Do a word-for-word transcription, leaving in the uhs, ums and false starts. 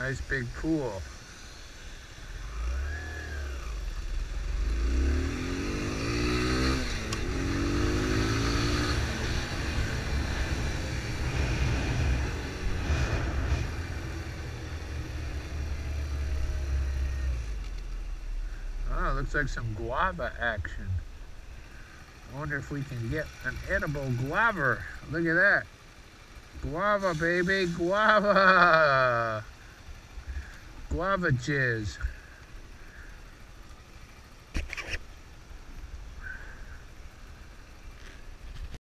Nice big pool. Oh, looks like some guava action. I wonder if we can get an edible guava. Look at that. Guava, baby, guava. Guava Jizz.